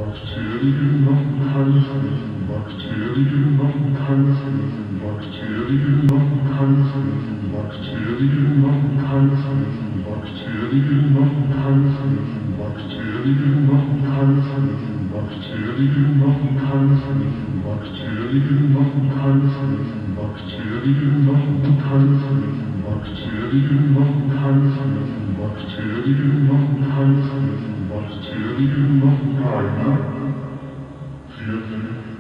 Bakterien machen keines Wissen, Bakterien machen keines Wissen, Bakterien machen keines Wissen, Bakterien machen keines Wissen, Bakterien machen keines Wissen, Bakterien machen keines Wissen, Bakterien machen keines Wissen, Bakterien machen keines Wissen, Bakterien machen keines Wissen, Bakterien machen keines Wissen, Bakterien machen keines Wissen, Bakterien machen keine. 40